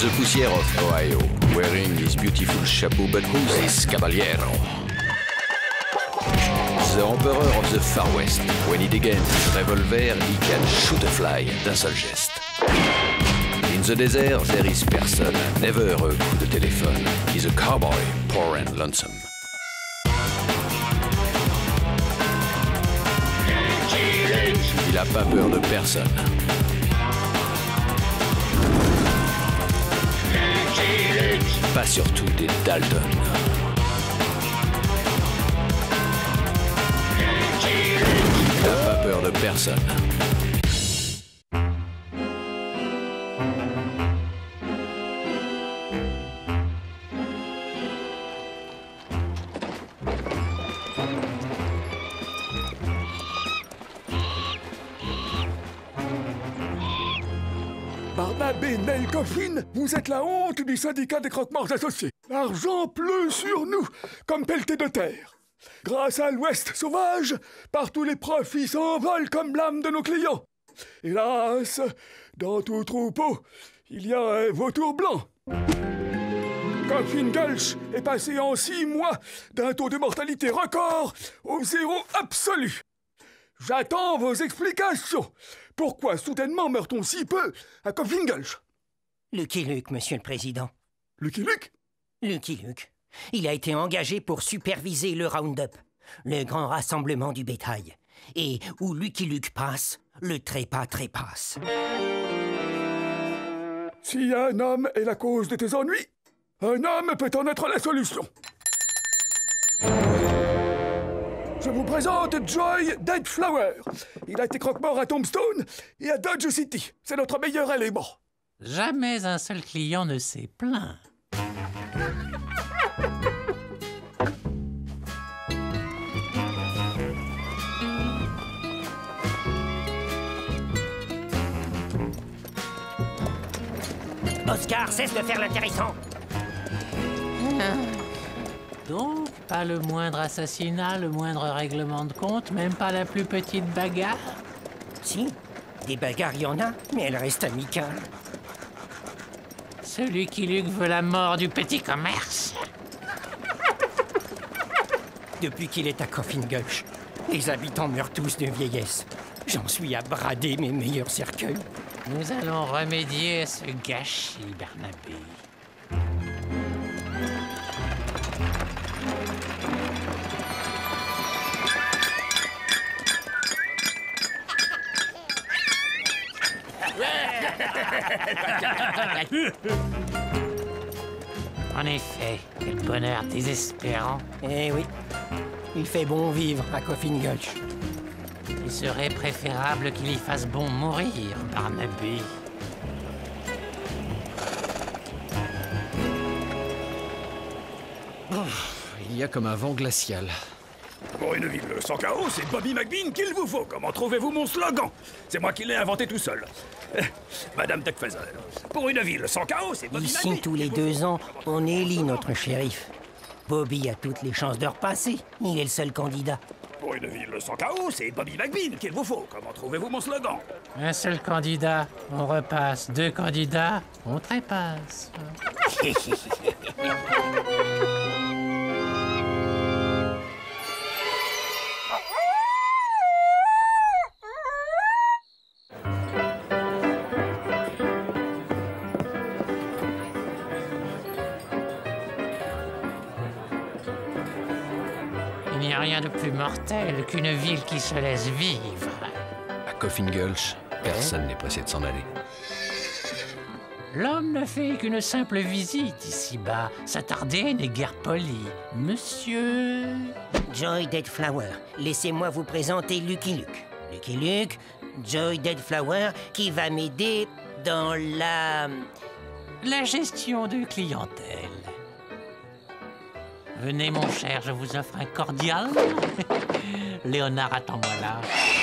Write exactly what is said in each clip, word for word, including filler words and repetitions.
the poussière of Ohio, wearing his beautiful chapeau, but who's this caballero? The emperor of the Far West. When he degains his revolver, he can shoot a fly d'un seul geste. In the desert, there is person, never a coup de téléphone. He's a cowboy, poor and lonesome. Il a pas peur de personne. Pas surtout des Dalton. Il n'a pas peur de personne. Barnabé Nell Coffin, vous êtes la honte du syndicat des croque-morts associés. L'argent pleut sur nous, comme pelleté de terre. Grâce à l'Ouest sauvage, partout les profits s'envolent comme l'âme de nos clients. Hélas, dans tout troupeau, il y a un vautour blanc. Coffin Gulch est passé en six mois d'un taux de mortalité record au zéro absolu. J'attends vos explications. Pourquoi soudainement meurt-on si peu à Coffin Gulch? Lucky Luke, monsieur le président. Lucky Luke? Lucky Luke. Il a été engagé pour superviser le Roundup, le grand rassemblement du bétail. Et où Lucky Luke passe, le trépas trépasse. Si un homme est la cause de tes ennuis, un homme peut en être la solution. Je vous présente Joy Deadflower. Il a été croque-mort à Tombstone et à Dodge City. C'est notre meilleur élément. Jamais un seul client ne s'est plaint. Oscar, cesse de faire l'intéressant. Donc, pas le moindre assassinat, le moindre règlement de compte, même pas la plus petite bagarre? Si, des bagarres, il y en a, mais elles restent amicales. Celui qui Luke veut la mort du petit commerce. Depuis qu'il est à Coffin Gulch, les habitants meurent tous de vieillesse. J'en suis à brader mes meilleurs cercueils. Nous allons remédier à ce gâchis, Barnabé. En effet, quel bonheur désespérant. Eh oui, il fait bon vivre à Coffin Gulch. Il serait préférable qu'il y fasse bon mourir, Barnabé. Oh, il y a comme un vent glacial. Pour une ville sans chaos, c'est Bobby McBean qu'il vous faut. Comment trouvez-vous mon slogan? C'est moi qui l'ai inventé tout seul. Madame Duckfeather, pour une ville sans chaos, c'est Bobby Ici, McBean. tous les deux ans, on élit notre shérif. Bobby a toutes les chances de repasser. Il est le seul candidat. Pour une ville sans chaos, c'est Bobby McBean qu'il vous faut. Comment trouvez-vous mon slogan? Un seul candidat, on repasse. Deux candidats, on trépasse. Il n'y a rien de plus mortel qu'une ville qui se laisse vivre. À Coffin Gulch, personne n'est pressé de s'en aller. L'homme ne fait qu'une simple visite ici-bas. S'attarder n'est guère poli. Monsieur... Joy Deadflower, laissez-moi vous présenter Lucky Luke. Lucky Luke, Joy Deadflower, qui va m'aider dans la... La gestion de clientèle. Venez, mon cher, je vous offre un cordial. Léonard, attends-moi là.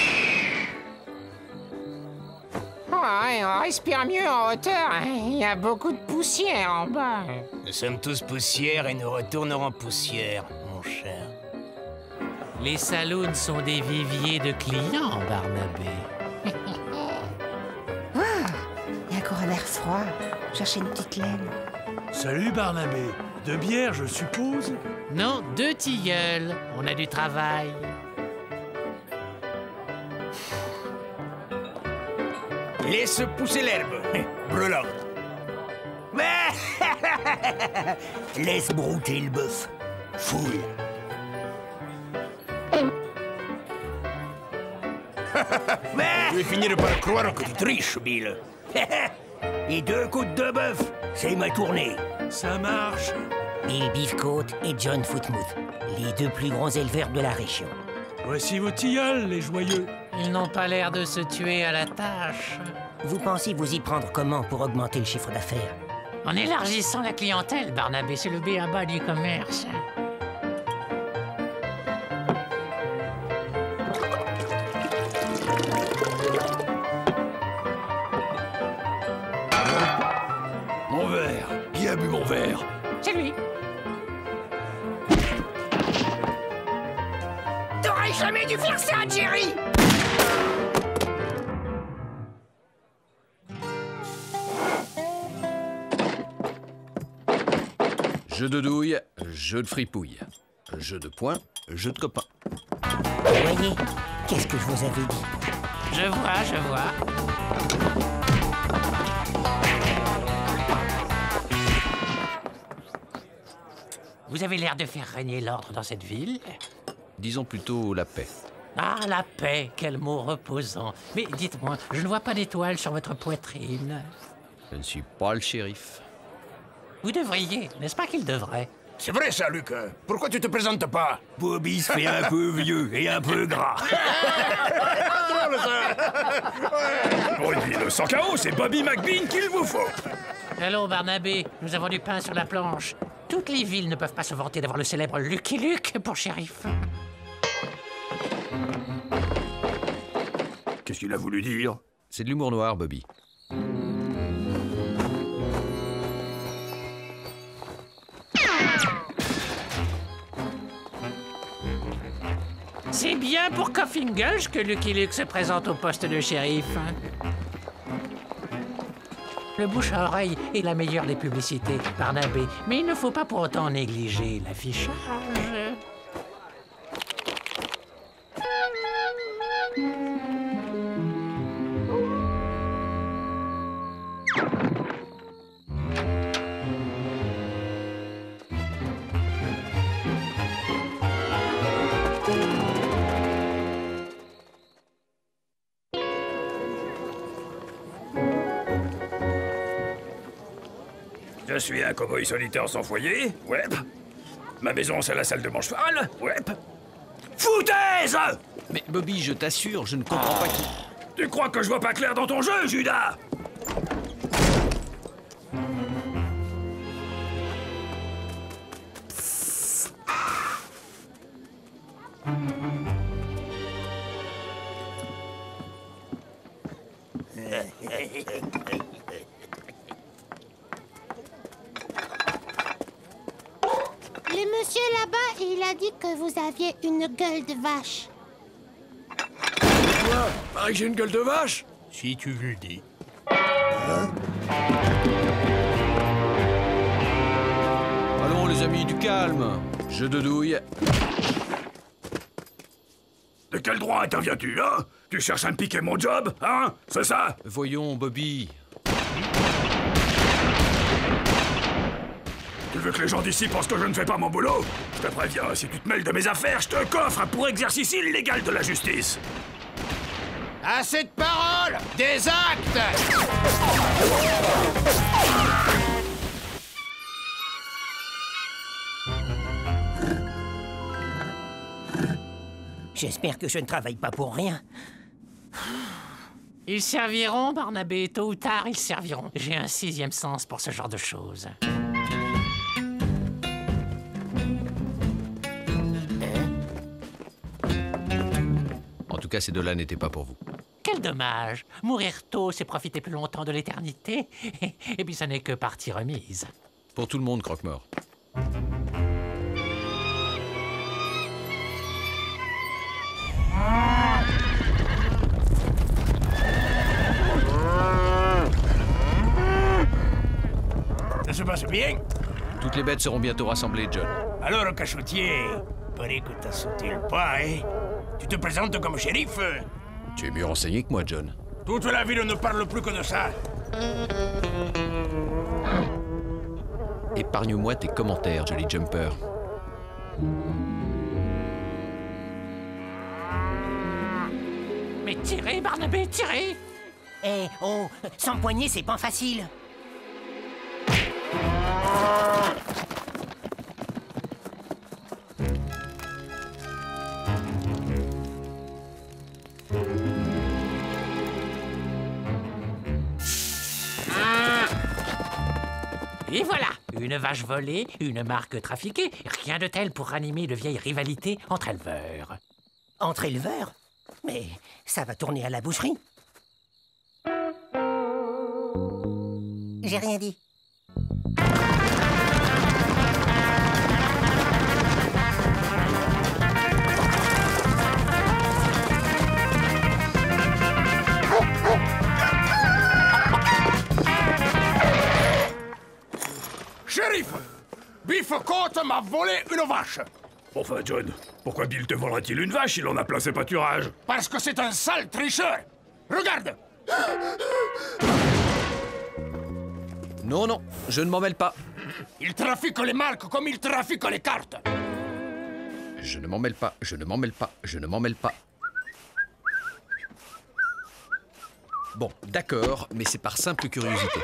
Ouais, on respire mieux en hauteur. Il y a beaucoup de poussière en bas. Nous sommes tous poussière et nous retournerons poussière, mon cher. Les saloons sont des viviers de clients, Barnabé. Il y a encore l'air froid. chercher une petite laine. Salut Barnabé. Deux bières, je suppose? Non, deux tilleuls. On a du travail. Laisse pousser l'herbe. Brûlant. Laisse brouter le bœuf. Foule. Je vais finir par croire que tu triches, Bill. Et deux côtes de bœuf, c'est ma tournée. Ça marche. Bill Beefcoat et John Footmouth, les deux plus grands éleveurs de la région. Voici vos tilleuls, les joyeux. Ils n'ont pas l'air de se tuer à la tâche. Vous pensez vous y prendre comment pour augmenter le chiffre d'affaires? En élargissant la clientèle, Barnabé, c'est le b a ba du commerce. Mon verre. Qui a bu mon verre? C'est lui. T'aurais jamais dû faire ça, Jerry! Jeu de douille, jeu de fripouille. Jeu de poing, jeu de copain. Vous voyez, qu'est-ce que je vous avais dit? Je vois, je vois. Vous avez l'air de faire régner l'ordre dans cette ville. Disons plutôt la paix. Ah, la paix, quel mot reposant. Mais dites-moi, je ne vois pas d'étoiles sur votre poitrine. Je ne suis pas le shérif. Vous devriez, n'est-ce pas qu'il devrait? C'est vrai ça, Luc. Pourquoi tu te présentes pas? Bobby se fait un peu vieux et un peu gras. Oh, et puis le cent K O, c'est Bobby McBean qu'il vous faut. Allô, Barnabé, nous avons du pain sur la planche. Toutes les villes ne peuvent pas se vanter d'avoir le célèbre Lucky Luke pour shérif. Qu'est-ce qu'il a voulu dire? C'est de l'humour noir, Bobby. C'est bien pour Coffin Gulch que Lucky Luke se présente au poste de shérif. Le bouche à oreille est la meilleure des publicités, Barnabé. Mais il ne faut pas pour autant négliger l'affichage. Je suis un cow-boy solitaire sans foyer, ouais. Ma maison, c'est la salle de mon cheval, ouais. Foutaise! Mais Bobby, je t'assure, je ne comprends pas qui... Tu crois que je vois pas clair dans ton jeu, Judas? Le monsieur là-bas, il a dit que vous aviez une gueule de vache. Quoi? Pareil que j'ai une gueule de vache? Si tu le dis. Allons, les amis, du calme. Jeu de douille. De quel droit interviens-tu, hein? Tu cherches à me piquer mon job, hein? C'est ça? Voyons, Bobby. Tu veux que les gens d'ici pensent que je ne fais pas mon boulot? Je te préviens, si tu te mêles de mes affaires, je te coffre pour exercice illégal de la justice. Assez de paroles! Des actes! J'espère que je ne travaille pas pour rien. Ils serviront, Barnabé, tôt ou tard, ils serviront. J'ai un sixième sens pour ce genre de choses. En tout cas, ces deux-là n'étaient pas pour vous. Quel dommage. Mourir tôt, c'est profiter plus longtemps de l'éternité. Et puis, ça n'est que partie remise. Pour tout le monde, croque-mort. passe bien? Toutes les bêtes seront bientôt rassemblées, John. Alors, cachotier, paraît que t'as sauté le pas, hein? Tu te présentes comme shérif? Tu es mieux renseigné que moi, John. Toute la ville ne parle plus que de ça. Épargne-moi tes commentaires, Jolly Jumper. Mais tirez, Barnabé, tirez! Eh, oh, s'empoigner, c'est pas facile. Et voilà, une vache volée, une marque trafiquée, rien de tel pour ranimer de vieilles rivalités entre éleveurs. Entre éleveurs? Mais ça va tourner à la boucherie. J'ai rien dit. Shérif! Biff Côte m'a volé une vache. Enfin, John, pourquoi Bill te volera-t-il une vache? Il en a plein ses pâturages. Parce que c'est un sale tricheur. Regarde! Non, non, je ne m'en mêle pas. Il trafique les marques comme il trafique les cartes. Je ne m'en mêle pas, je ne m'en mêle pas, je ne m'en mêle pas. Bon, d'accord, mais c'est par simple curiosité.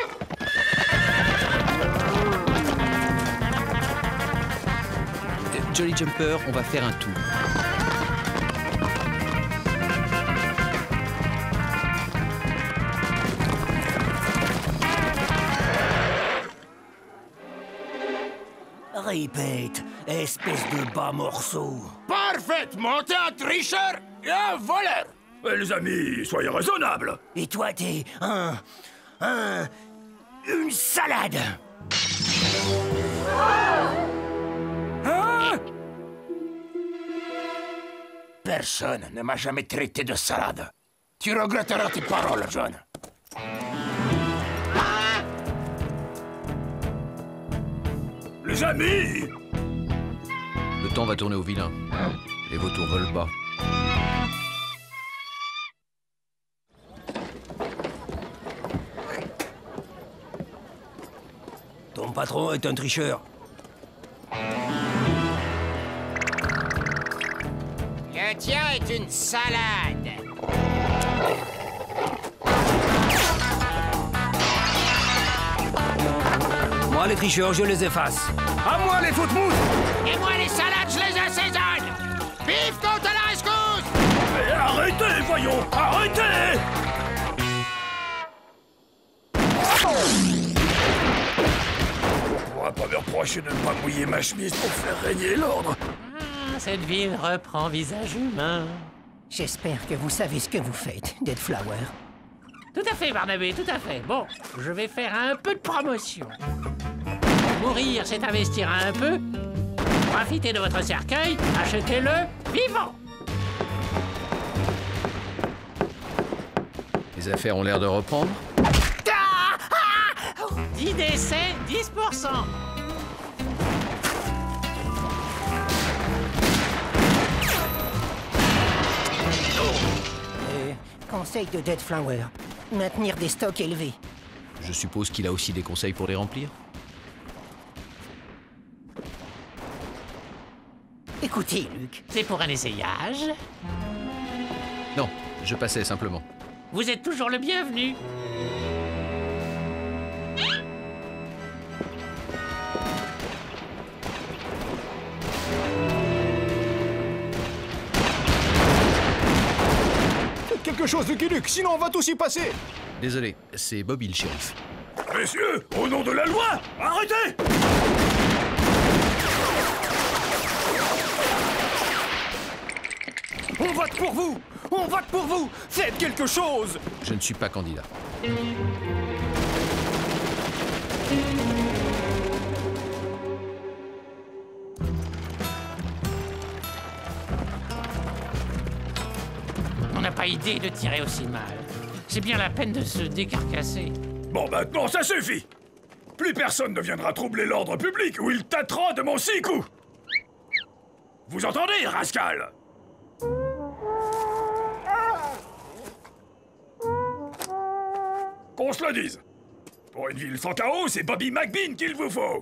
Jolly Jumper, on va faire un tour. Répète, espèce de bas morceau. Parfaitement, t'es un tricheur et un voleur. Eh, les amis, soyez raisonnables. Et toi, t'es un... un... une salade. Hein? Personne ne m'a jamais traité de salade. Tu regretteras tes paroles, John. Les amis! Le temps va tourner au vilain. Les vautours volent bas. Ton patron est un tricheur. Le tien est une salade. Moi, les tricheurs, je les efface. À moi, les footmousses! Et moi, les salades, je les assaisonne. Biff Côte à la rescousse! Mais arrêtez, voyons! Arrêtez! On va pas me reprocher de ne pas mouiller ma chemise pour faire régner l'ordre. Ah, cette ville reprend visage humain. J'espère que vous savez ce que vous faites, Dead Flower. Tout à fait, Barnabé, tout à fait. Bon, je vais faire un peu de promotion. Mourir, c'est investir un peu. Profitez de votre cercueil, achetez-le vivant. Les affaires ont l'air de reprendre. dix décès, dix pour cent. Euh, conseil de Dead Flower. Maintenir des stocks élevés. Je suppose qu'il a aussi des conseils pour les remplir. Écoutez, Luc. C'est pour un essayage. Non, je passais simplement. Vous êtes toujours le bienvenu. Faites quelque chose, Lucky Luke, sinon on va tous y passer. Désolé, c'est Bobby le shérif. Messieurs, au nom de la loi, arrêtez! On vote pour vous. On vote pour vous. Faites quelque chose. Je ne suis pas candidat. On n'a pas idée de tirer aussi mal. C'est bien la peine de se décarcasser. Bon, maintenant, ça suffit! plus personne ne viendra troubler l'ordre public ou il tâtera de mon six coups. Vous entendez, rascal? Qu'on se le dise. Pour une ville sans chaos, c'est Bobby McBean qu'il vous faut.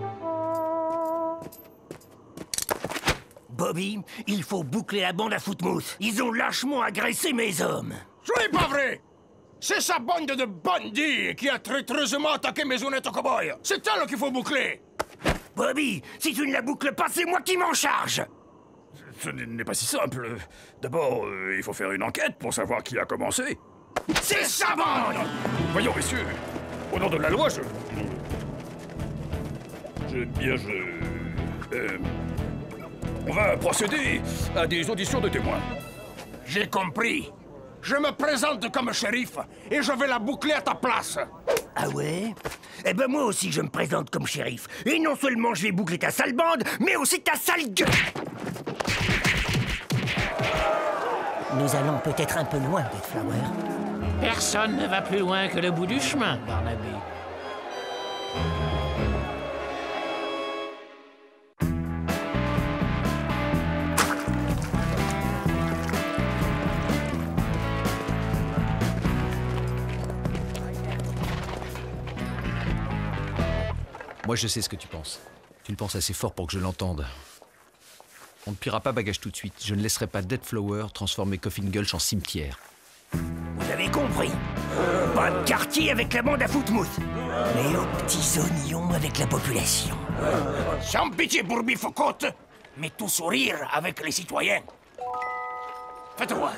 Bobby, il faut boucler la bande à Footmouth. Ils ont lâchement agressé mes hommes. Ce n'est pas vrai! C'est sa bande de bandits qui a traîtreusement attaqué mes honnêtes cow-boys. C'est elle qu'il faut boucler. Bobby, si tu ne la boucles pas, c'est moi qui m'en charge. Ce n'est pas si simple. D'abord, euh, il faut faire une enquête pour savoir qui a commencé. C'est sa bande! Voyons, messieurs, au nom de la loi, je... Je... bien, je... Euh... On va procéder à des auditions de témoins. J'ai compris. Je me présente comme shérif et je vais la boucler à ta place. Ah ouais? Eh ben moi aussi je me présente comme shérif. Et non seulement je vais boucler ta sale bande, mais aussi ta sale gueule. Nous allons peut-être un peu loin, Deadflower. Personne ne va plus loin que le bout du chemin, Barnaby. Moi, je sais ce que tu penses. Tu le penses assez fort pour que je l'entende. On ne pliera pas bagage tout de suite. Je ne laisserai pas Deadflower transformer Coffin Gulch en cimetière. Vous avez compris. Pas de quartier avec la bande à Footmouth, mais aux petits oignons avec la population. Sans pitié pour Bifcote, mais tout sourire avec les citoyens. Faites-moi.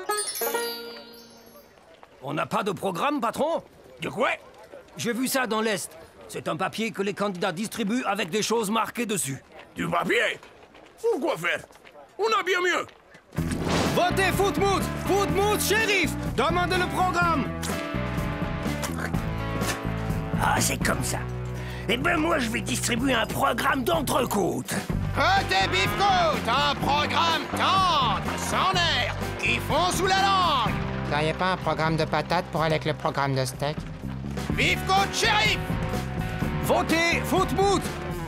On n'a pas de programme, patron? De quoi? J'ai vu ça dans l'Est. C'est un papier que les candidats distribuent avec des choses marquées dessus. Du papier? Pourquoi faire? On a bien mieux. Votez Footmouth! Footmouth shérif! Demandez le programme! Ah, c'est comme ça. Eh ben moi, je vais distribuer un programme d'entrecôte. Votez Bifcote! Un programme tendre, sans nerfs, qui fond sous la langue! Vous n'auriez pas un programme de patates pour aller avec le programme de steak? Bifcote shérif! Votez Footmouth!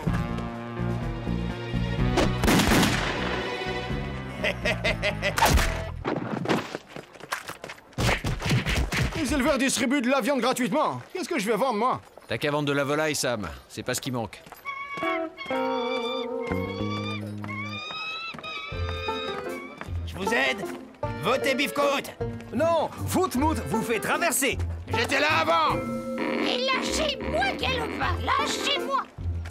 Les éleveurs distribuent de la viande gratuitement. Qu'est-ce que je vais vendre, moi? T'as qu'à vendre de la volaille, Sam. C'est pas ce qui manque. Je vous aide? Votez Bifcote! Non! Footmouth vous fait traverser! J'étais là avant! Et lâchez-moi, Galopin! Lâchez-moi!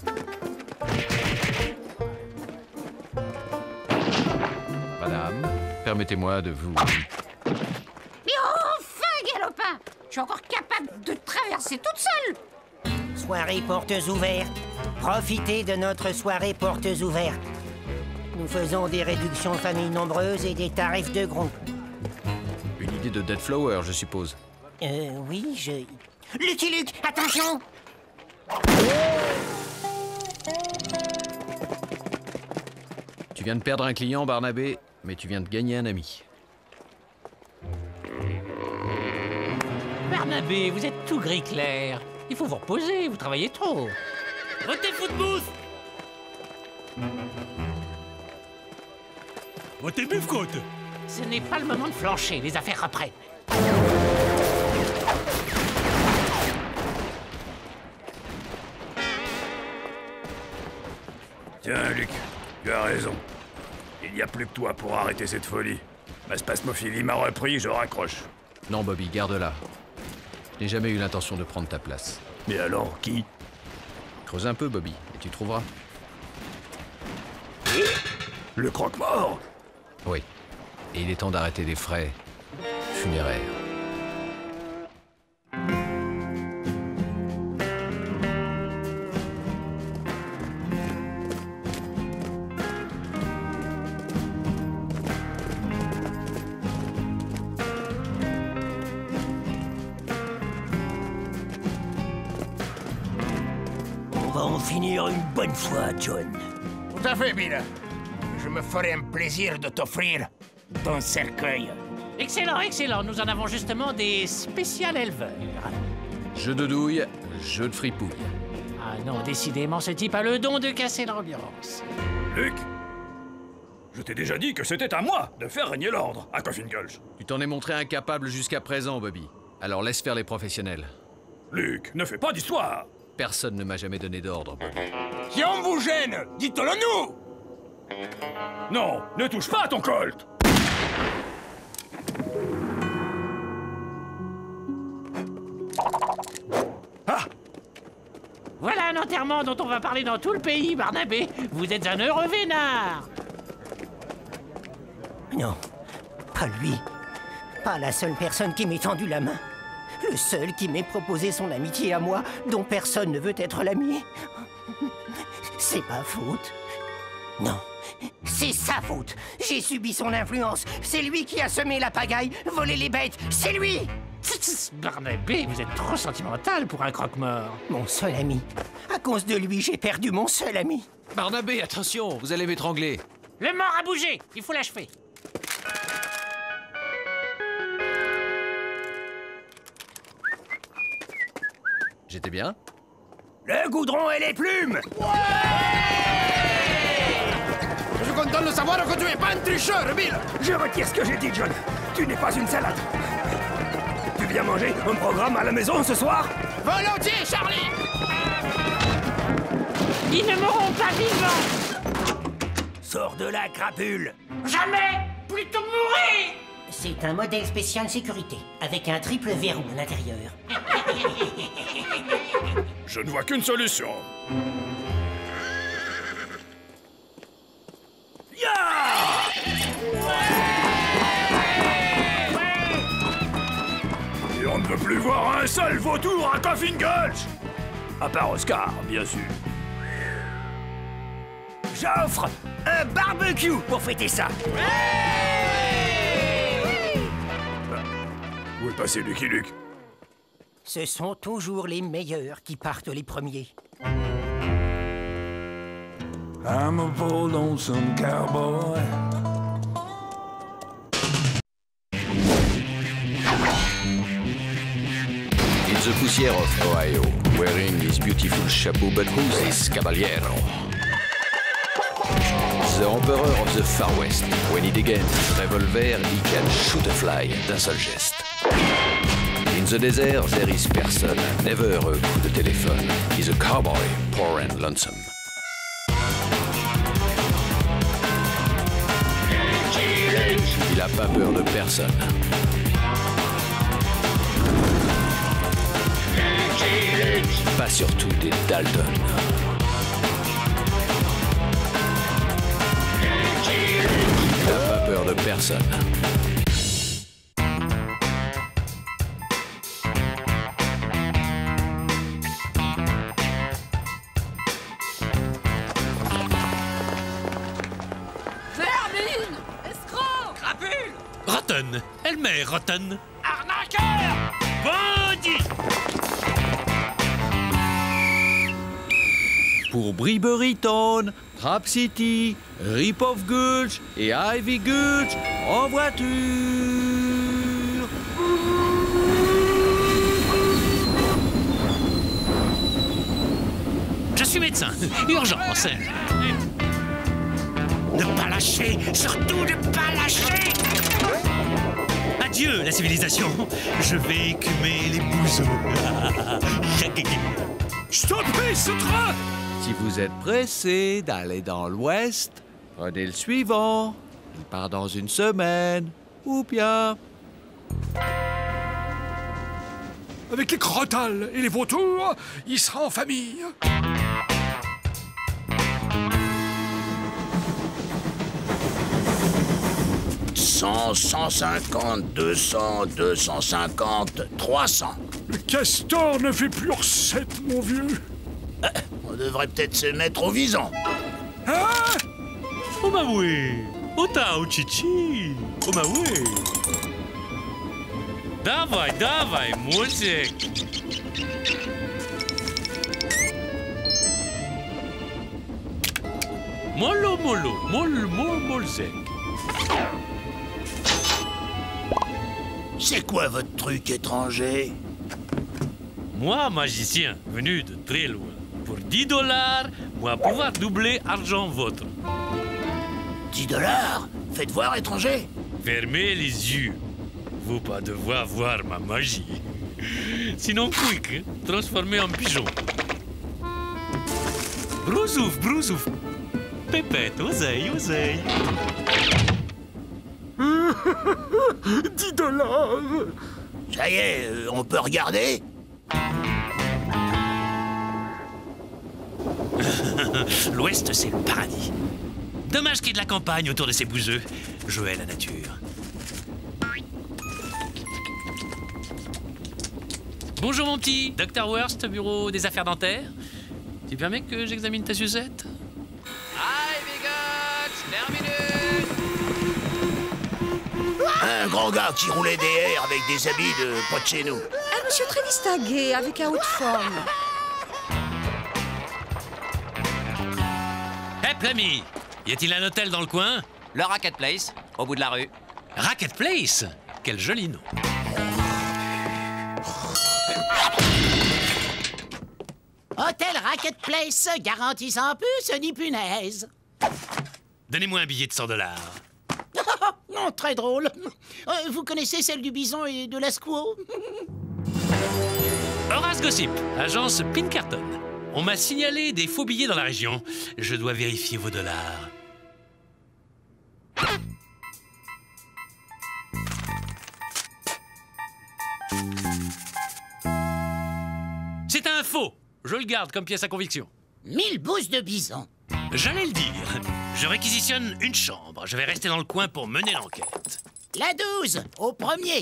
Madame, permettez-moi de vous... Et enfin, Galopin! Je suis encore capable de traverser toute seule! Soirée portes ouvertes. Profitez de notre soirée portes ouvertes. Nous faisons des réductions familles nombreuses et des tarifs de groupe. Une idée de Deadflower, je suppose. Euh, oui, je... Lucky Luke, attention! Tu viens de perdre un client, Barnabé, mais tu viens de gagner un ami. Barnabé, vous êtes tout gris clair. Il faut vous reposer, vous travaillez trop. Votez Footmouth! Votez Bifcote! Ce n'est pas le moment de flancher, les affaires reprennent. Tiens, Luc, tu as raison. Il n'y a plus que toi pour arrêter cette folie. Ma spasmophilie m'a repris, je raccroche. Non, Bobby, garde-la. Je n'ai jamais eu l'intention de prendre ta place. Mais alors, qui? Creuse un peu, Bobby, et tu trouveras. Le croque-mort? Oui. Et il est temps d'arrêter les frais funéraires. On va en finir une bonne fois, John. Tout à fait, Bill. Je me ferai un plaisir de t'offrir ton cercueil. Excellent, excellent. Nous en avons justement des spécial éleveurs. Jeu de douille, jeu de fripouille. Ah non, décidément, ce type a le don de casser l'ambiance. Luc, je t'ai déjà dit que c'était à moi de faire régner l'ordre à Coffin Gulch. Tu t'en es montré incapable jusqu'à présent, Bobby. Alors laisse faire les professionnels. Luc, ne fais pas d'histoire. Personne ne m'a jamais donné d'ordre, Bobby. Si on vous gêne, dites-le nous! Non, ne touche pas à ton Colt. Ah! Voilà un enterrement dont on va parler dans tout le pays, Barnabé. Vous êtes un heureux vénard. Non, pas lui. Pas la seule personne qui m'ait tendu la main. Le seul qui m'ait proposé son amitié à moi, dont personne ne veut être l'ami. C'est ma faute. Non, c'est sa faute. J'ai subi son influence. C'est lui qui a semé la pagaille, volé les bêtes. C'est lui! Barnabé, vous êtes trop sentimental pour un croque-mort. Mon seul ami. À cause de lui, j'ai perdu mon seul ami. Barnabé, attention, vous allez m'étrangler. Le mort a bougé, il faut l'achever. J'étais bien? Le goudron et les plumes! Je suis content de savoir que tu es pas un tricheur, Bill! Je retire ce que j'ai dit, John. Tu n'es pas une salade. Tu viens manger un programme à la maison ce soir? Volontiers, Charlie! Ils ne mourront pas vivants! Sors de la crapule! Jamais! Plutôt mourir! C'est un modèle spécial sécurité, avec un triple verrou à l'intérieur. Je ne vois qu'une solution. Et on ne veut plus voir un seul vautour à Coffin Gulch. À part Oscar, bien sûr. J'offre un barbecue pour fêter ça! Où est passé Lucky Luke? Ce sont toujours les meilleurs qui partent les premiers. I'm a bold lonesome cowboy. In the poussière of Ohio, wearing his beautiful chapeau, but who's this caballero? The Emperor of the Far West. When he again his revolver, he can shoot a fly d'un seul geste. In the desert, there is person, never a coup de téléphone. He's a cowboy, poor and lonesome. Il a pas peur de personne. Pas surtout des Dalton. Il n'a pas peur de personne. Vermine! Escroc! Crapule! Rotten! Elle-met Rotten! Arnaqueur! Bandit! Pour Briberyton, Trap City, Rip of Gulch et Ivy Gulch en voiture. Je suis médecin. Urgence. Ne pas lâcher, surtout ne pas lâcher. Adieu la civilisation. Je vais écumer les bouseux. Stoppez ce train! Si vous êtes pressé d'aller dans l'ouest, prenez le suivant. Il part dans une semaine. Ou bien... Avec les crotales et les vautours, il sera en famille. cent, cent cinquante, deux cents, deux cent cinquante, trois cents. Le castor ne fait plus recette, mon vieux. On devrait peut-être se mettre au vison. Hein? Oh bah oui. Ota au chichi. Oh bah oui. Dawaj, dawaj, młodziek. Molo, molo, mol, mol, molzek. C'est quoi votre truc étranger? Moi, magicien, venu de très loin. Pour dix dollars, moi pouvoir doubler argent votre. dix dollars? Faites voir, étranger. Fermez les yeux. Vous pas devoir voir ma magie. Sinon, quick, transformé en pigeon. Brousouf, brousouf. Pépette, oseille, oseille. dix dollars. Ça y est, euh, on peut regarder? L'Ouest, c'est le paradis. Dommage qu'il y ait de la campagne autour de ces bouseux. Jouer à la nature. Bonjour mon petit, docteur Worst, bureau des affaires dentaires. Tu permets que j'examine ta sucette? Hi, bigots, terminé. Un grand gars qui roulait des airs avec des habits de pas de chez nous. Un monsieur très distingué, avec un haut de forme. Hé, Plamy, y a-t-il un hôtel dans le coin? Le Racket Place, au bout de la rue. Racket Place? Quel joli nom. Hôtel Racket Place, garantissant plus ni punaise. Donnez-moi un billet de cent dollars. Non, très drôle. Euh, vous connaissez celle du bison et de la squaw? Horace Gossip, agence Pinkerton. On m'a signalé des faux billets dans la région. Je dois vérifier vos dollars. C'est un faux. Je le garde comme pièce à conviction. Mille bousses de bison. J'allais le dire. Je réquisitionne une chambre. Je vais rester dans le coin pour mener l'enquête. La douze, au premier.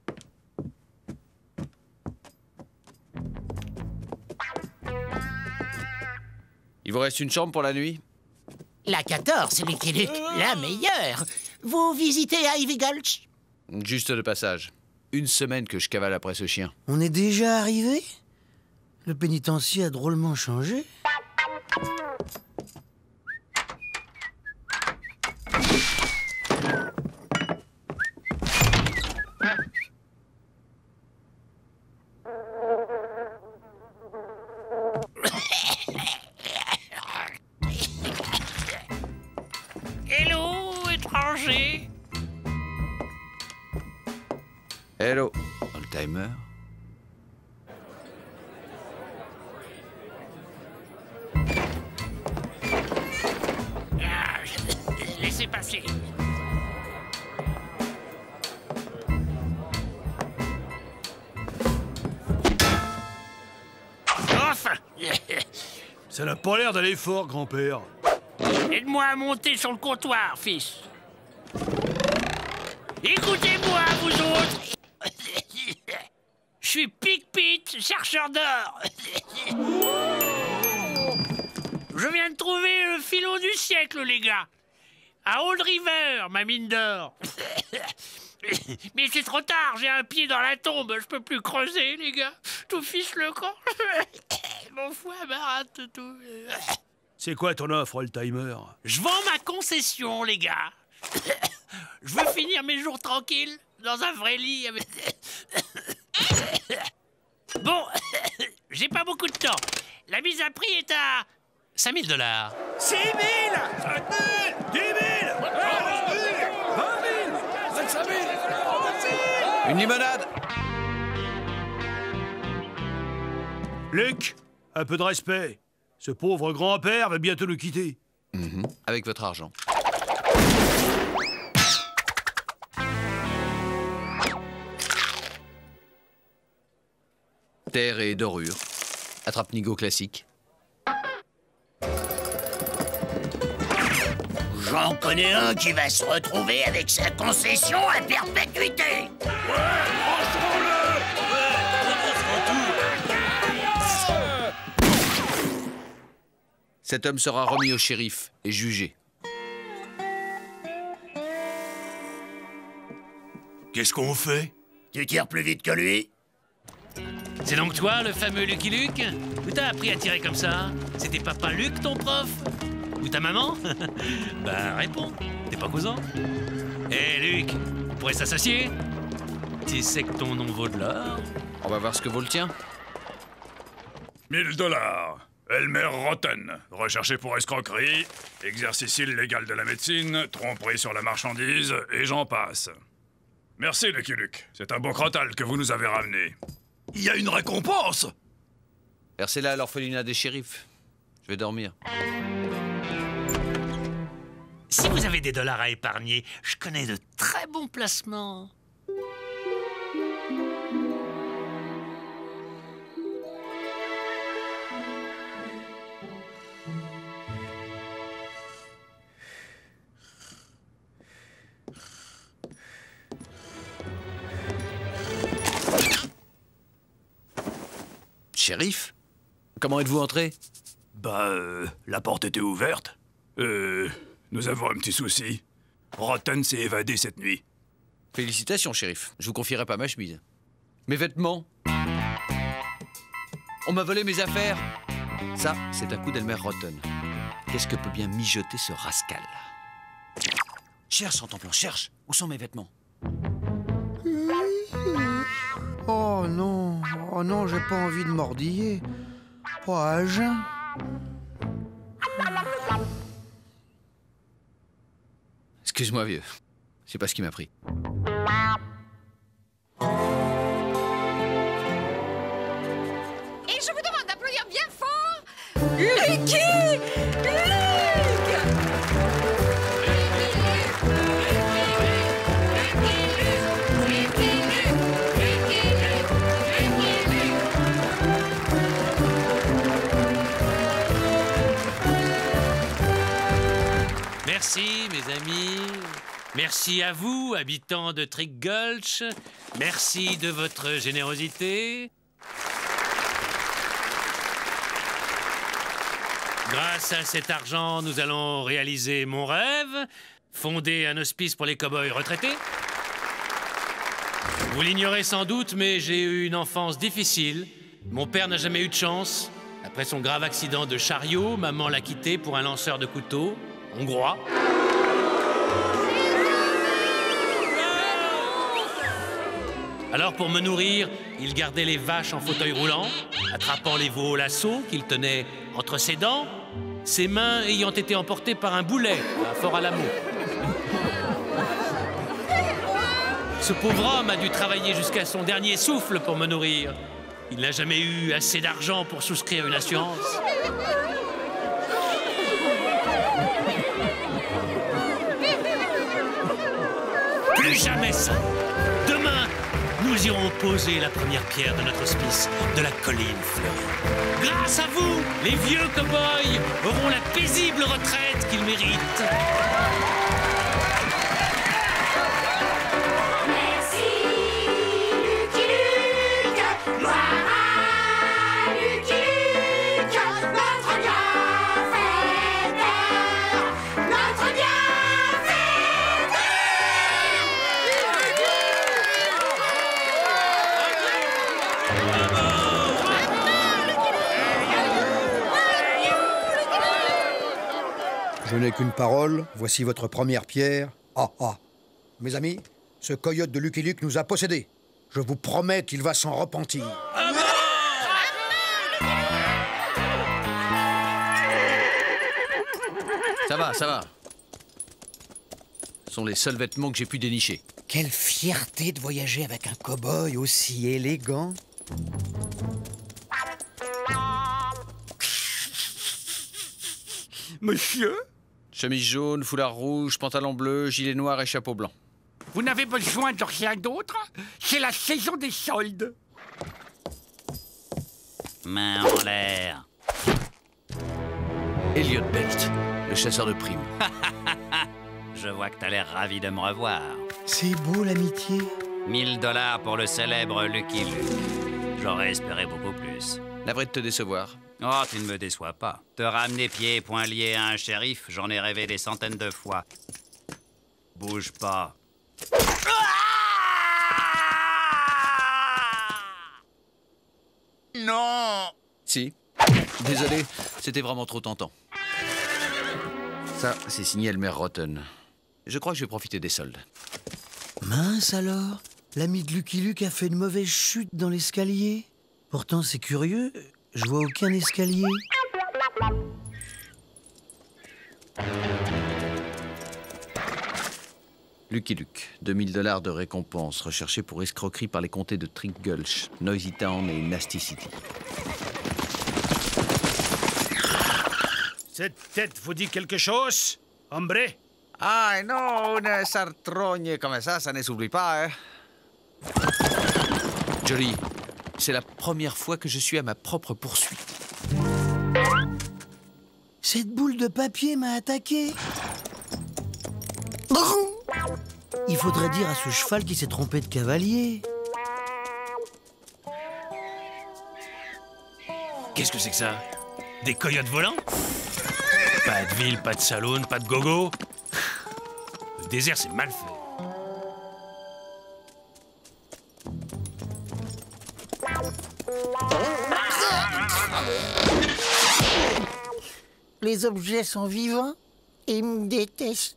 Il vous reste une chambre pour la nuit? La quatorze, Lucky Luke, la meilleure. Vous visitez Ivy Gulch? Juste de passage. Une semaine que je cavale après ce chien. On est déjà arrivé? Le pénitencier a drôlement changé. Hello, étranger. Hello, old timer. Ah, laissez passer. Enfin. Ça n'a pas l'air d'aller fort, grand-père. Aide-moi à monter sur le comptoir, fils. Écoutez-moi, vous autres. Je suis Pic-Pete, chercheur d'or. Je viens de trouver le filon du siècle, les gars. À Old River, ma mine d'or. Mais c'est trop tard, j'ai un pied dans la tombe, je peux plus creuser, les gars. Tout fiche le camp. Mon foie m'arrête tout. C'est quoi ton offre, old timer? Je vends ma concession, les gars. Je veux finir mes jours tranquilles, dans un vrai lit avec... Bon, j'ai pas beaucoup de temps. La mise à prix est à... cinq mille dollars. six mille! cinq mille! dix mille! vingt mille! vingt-cinq mille! Une limonade! Luc, un peu de respect. Ce pauvre grand-père va bientôt nous quitter. Mmh, avec votre argent. Terre et dorure. Attrape-nigo classique. J'en connais un qui va se retrouver avec sa concession à perpétuité. Cet homme sera remis au shérif et jugé. Qu'est-ce qu'on fait? Tu tires plus vite que lui? C'est donc toi, le fameux Lucky Luke? Où t'as appris à tirer comme ça? C'était papa Luc, ton prof? Ou ta maman? Ben, réponds. T'es pas cousin? Hé, hey, Luc, on pourrait s'associer? Tu sais que ton nom vaut de l'or? On va voir ce que vaut le tien. mille dollars. Elmer Rotten, recherché pour escroquerie, exercice illégal de la médecine, tromperie sur la marchandise, et j'en passe. Merci, Lucky Luke. C'est un beau crotal que vous nous avez ramené. Il y a une récompense! Versez-la à l'orphelinat des shérifs. Je vais dormir. Si vous avez des dollars à épargner, je connais de très bons placements. Shérif? Comment êtes-vous entré? Bah, euh, la porte était ouverte. Euh, nous avons un petit souci. Rotten s'est évadé cette nuit. Félicitations, shérif. Je vous confierai pas ma chemise. Mes vêtements? On m'a volé mes affaires. Ça, c'est un coup d'Elmer Rotten. Qu'est-ce que peut bien mijoter ce rascal? Cherche, en ton plan, cherche. Où sont mes vêtements? Oh non, oh non, j'ai pas envie de mordiller. Pas à jeun. Excuse-moi, vieux. Je sais pas ce qui m'a pris. Et je vous demande d'applaudir bien fort Lucky Luke. Merci, mes amis. Merci à vous, habitants de Trick Gulch. Merci de votre générosité. Grâce à cet argent, nous allons réaliser mon rêve, fonder un hospice pour les cow-boys retraités. Vous l'ignorez sans doute, mais j'ai eu une enfance difficile. Mon père n'a jamais eu de chance. Après son grave accident de chariot, maman l'a quitté pour un lanceur de couteaux, hongrois. Alors, pour me nourrir, il gardait les vaches en fauteuil roulant, attrapant les veaux au lasso qu'il tenait entre ses dents, ses mains ayant été emportées par un boulet à Fort-Alamo. Ce pauvre homme a dû travailler jusqu'à son dernier souffle pour me nourrir. Il n'a jamais eu assez d'argent pour souscrire une assurance. Plus jamais ça. Demain, nous irons poser la première pierre de notre hospice de la colline fleurie. Grâce à vous, les vieux cow-boys auront la paisible retraite qu'ils méritent. Merci Lucky Luke, gloire à Lucky Luke, notre bienfaiteur, notre Je n'ai qu'une parole, voici votre première pierre. Ah ah. Mes amis, ce coyote de Lucky Luke nous a possédés. Je vous promets qu'il va s'en repentir. Ça va, ça va. Ce sont les seuls vêtements que j'ai pu dénicher. Quelle fierté de voyager avec un cow-boy aussi élégant. Monsieur? Chemise jaune, foulard rouge, pantalon bleu, gilet noir et chapeau blanc. Vous n'avez besoin de rien d'autre? C'est la saison des soldes. Main en l'air. Elliot Belt, le chasseur de primes. Je vois que t'as l'air ravi de me revoir. C'est beau l'amitié. mille dollars pour le célèbre Lucky Luke. J'aurais espéré beaucoup plus. Navré de te décevoir. Oh, tu ne me déçois pas. Te ramener pieds et poings liés à un shérif, j'en ai rêvé des centaines de fois. Bouge pas. Non! Si. Désolé, c'était vraiment trop tentant. Ça, c'est signé Elmer Rotten. Je crois que je vais profiter des soldes. Mince alors, l'ami de Lucky Luke a fait une mauvaise chute dans l'escalier. Pourtant, c'est curieux, je vois aucun escalier. Lucky Luke, deux mille dollars de récompense, recherché pour escroquerie par les comtés de Trick Gulch, Noisy Town et Nasty City. Cette tête vous dit quelque chose, hombre? Ah non, une sartrogne comme ça, ça ne s'oublie pas, hein. Jolie, c'est la première fois que je suis à ma propre poursuite. Cette boule de papier m'a attaqué. Il faudrait dire à ce cheval qui s'est trompé de cavalier. Qu'est-ce que c'est que ça? Des coyotes volants? Pas de ville, pas de saloon, pas de gogo. Le désert, c'est mal fait. Les objets sont vivants et ils me détestent.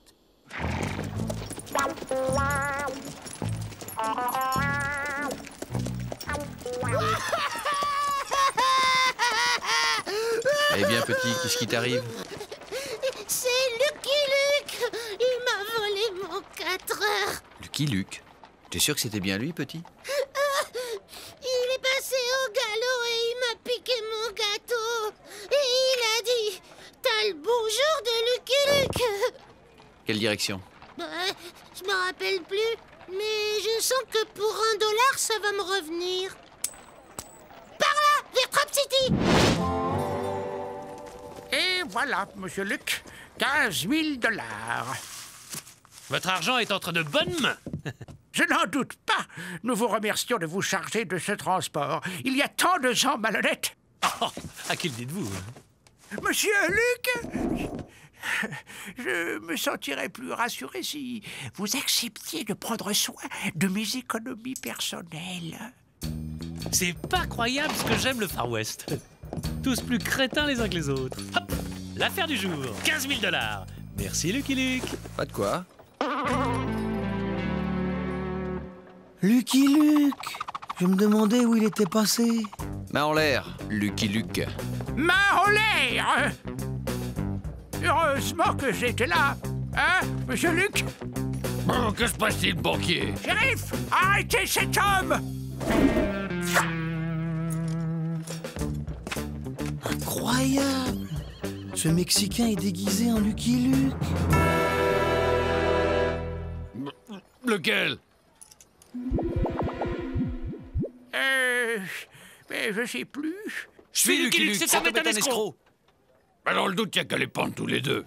Eh bien, petit, qu'est-ce qui t'arrive? C'est Lucky Luke. Il m'a volé mon quatre heures. Lucky Luke? T'es sûr que c'était bien lui, petit? Ah, il est passé au galop et il m'a piqué mon gâteau. Et il a dit « T'as le bonjour de Lucky Luke !» Quelle direction? Bah, je me rappelle plus, mais je sens que pour un dollar, ça va me revenir. Par là, vers Trap City. Et voilà, monsieur Luc, quinze mille dollars. Votre argent est entre de bonnes mains. Je n'en doute pas. Nous vous remercions de vous charger de ce transport. Il y a tant de gens malhonnêtes. Oh, à qui le dites-vous? Monsieur Luc, je me sentirais plus rassuré si vous acceptiez de prendre soin de mes économies personnelles. C'est pas croyable ce que j'aime le Far West. Tous plus crétins les uns que les autres. Hop, l'affaire du jour, quinze mille dollars. Merci Lucky Luke. Pas de quoi. Lucky Luke! Je me demandais où il était passé. Main en l'air, Lucky Luke. Main en l'air! Heureusement que j'étais là. Hein, monsieur Luc? Bon, que se passe-t-il, banquier? Shérif, arrêtez cet homme! Incroyable! Ce Mexicain est déguisé en Lucky Luke. Lequel? Euh... Mais je sais plus. Je suis Lucky Luke, c'est ça, mais un escroc. Bah dans le doute, il n'y a qu'à les pendre tous les deux.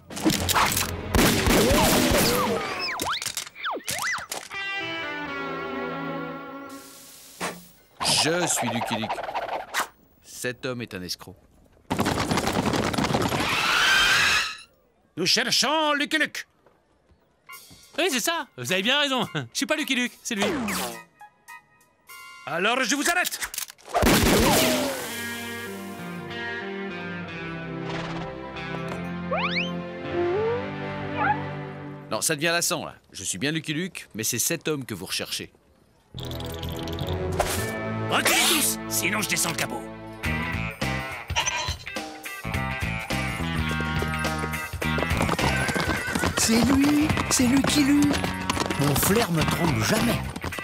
Je suis Lucky Luke. Cet homme est un escroc. Nous cherchons Lucky Luke. Oui, c'est ça. Vous avez bien raison. Je suis pas Lucky Luke, c'est lui. Alors je vous arrête. Non, ça devient lassant, là. Je suis bien Lucky Luke, mais c'est cet homme que vous recherchez. Reculez tous, sinon je descends le capot. C'est lui, c'est Lucky Luke. Mon flair me trompe jamais.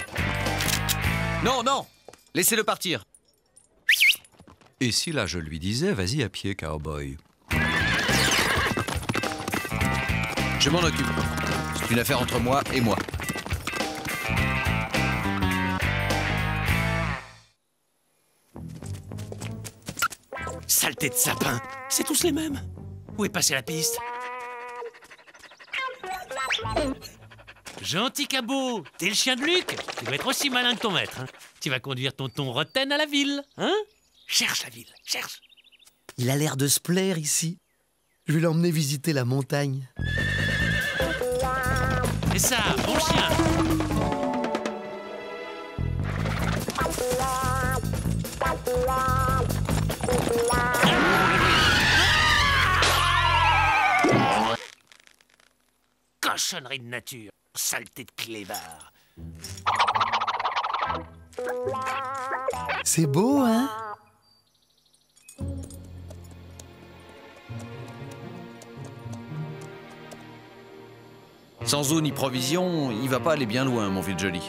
Non, non, laissez-le partir. Et si là je lui disais, vas-y à pied, cowboy? Je m'en occupe. C'est une affaire entre moi et moi. Saleté de sapin, c'est tous les mêmes. Où est passée la piste? Gentil cabot, t'es le chien de Luc. Tu dois être aussi malin que ton maître. Hein. Tu vas conduire tonton Rotten à la ville, hein? Cherche la ville, cherche. Il a l'air de se plaire ici. Je vais l'emmener visiter la montagne. C'est ça, bon chien. Cochonnerie de nature, saleté de clébard. C'est beau, hein? Sans eau ni provision, il va pas aller bien loin, mon vieux Jolly.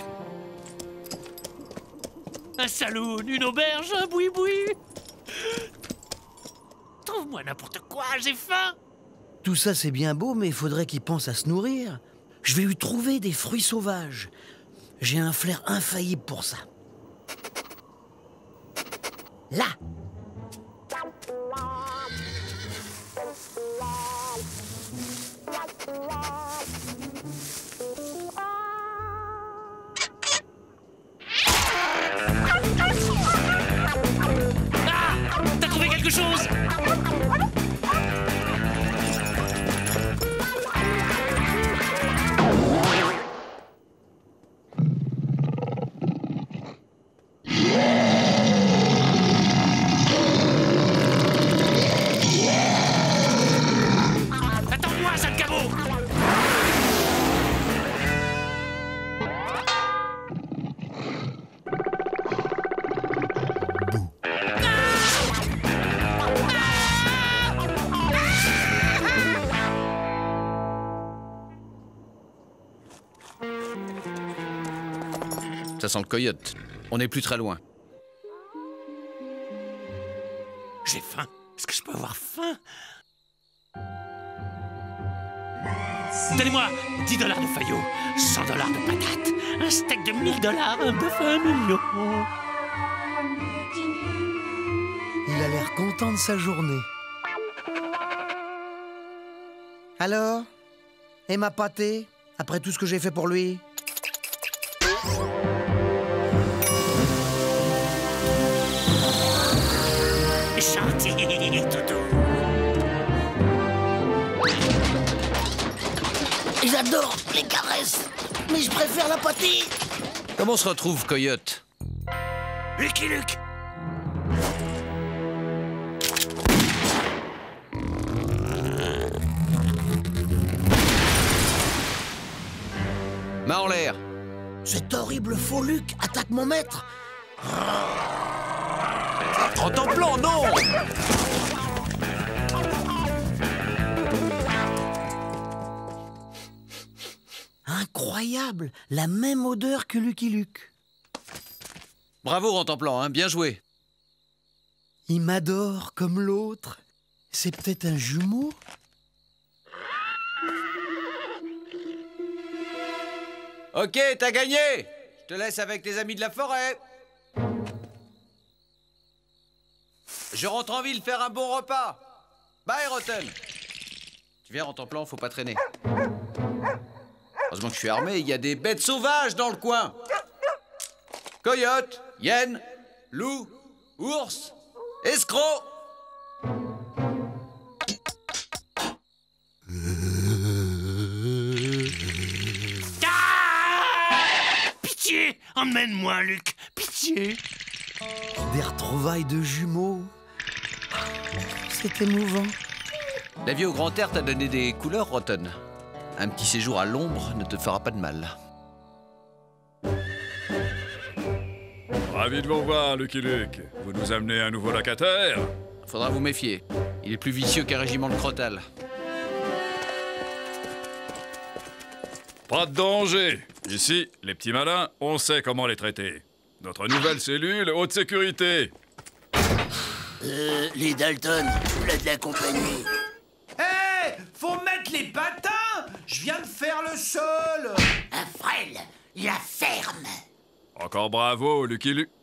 Un saloon, une auberge, un boui-boui. Trouve-moi n'importe quoi, j'ai faim. Tout ça, c'est bien beau, mais il faudrait qu'il pense à se nourrir. Je vais lui trouver des fruits sauvages. J'ai un flair infaillible pour ça. Là! Ah! T'as trouvé quelque chose? Attends-moi, sale cabot! Ça sent le coyote. On n'est plus très loin. J'ai faim. Est-ce que je peux avoir faim? Donnez-moi dix dollars de faillot, cent dollars de patates, un steak de mille dollars, un bœuf à un million. Il a l'air content de sa journée. Alors? Et ma pâtée? Après tout ce que j'ai fait pour lui? Gentil, toutou. J'adore les caresses, mais je préfère la pâtée. Comment on se retrouve, coyote? Lucky Luke! Main en l'air. Cet horrible faux Luc attaque mon maître. En temps plan, non! Incroyable, la même odeur que Lucky Luke. Bravo, Rentemplant, hein, bien joué. Il m'adore comme l'autre. C'est peut-être un jumeau? Ok, t'as gagné. Je te laisse avec tes amis de la forêt. Je rentre en ville faire un bon repas. Bye, Rotten. Tu viens, Rentemplant, faut pas traîner. Heureusement que je suis armé, il y a des bêtes sauvages dans le coin. Coyote, hyène, loup, ours, escroc. Pitié! Emmène-moi, Luc! Pitié! Des retrouvailles de jumeaux. C'est émouvant. La vie au grand air t'a donné des couleurs, Rotten. Un petit séjour à l'ombre ne te fera pas de mal. Ravi de vous revoir, Lucky Luke. Vous nous amenez un nouveau locataire? Faudra vous méfier. Il est plus vicieux qu'un régiment de crotales. Pas de danger. Ici, les petits malins, on sait comment les traiter. Notre nouvelle cellule, haute sécurité. Euh, les Dalton, là de la compagnie. Hé hey, faut mettre les patins. Je viens de faire le sol. Un frêle, la ferme. Encore bravo, Lucky Luke.